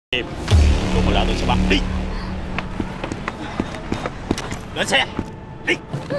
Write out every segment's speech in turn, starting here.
Em đụng vào là tôi sẽ bắt. Đi lên xe đi.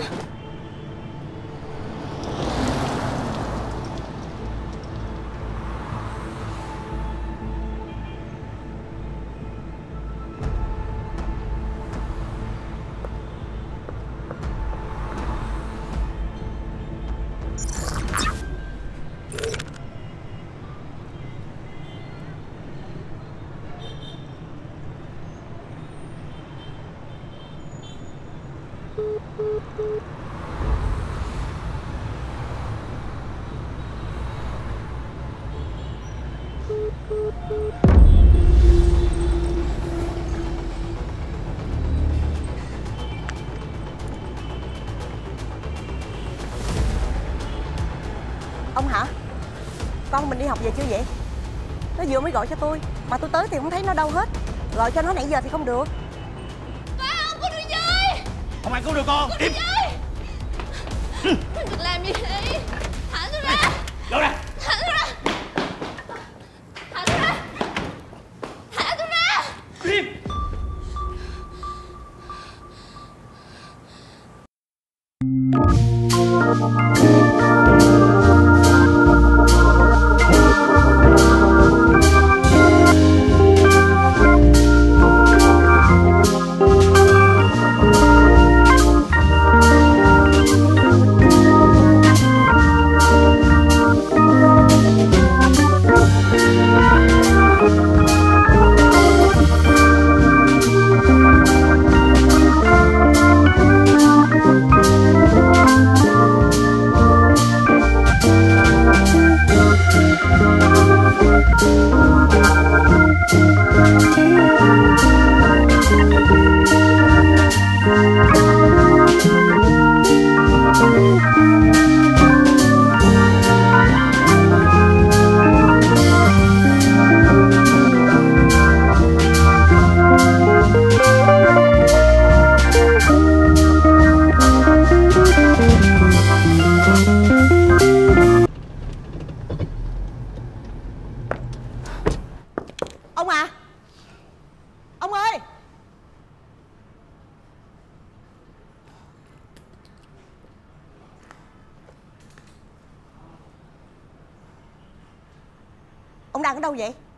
Ông hả? Con mình đi học về chưa vậy? Nó vừa mới gọi cho tôi, mà tôi tới thì không thấy nó đâu hết. Gọi cho nó nãy giờ thì không được. Con đi chơi. Không ai cứu được con. Im. Đừng làm gì đi. Thả tôi ra. Vô đây. Thả tôi ra. Thả tôi ra. Thả tôi ra. Im. Ông à! Ông ơi! Ông đang ở đâu vậy?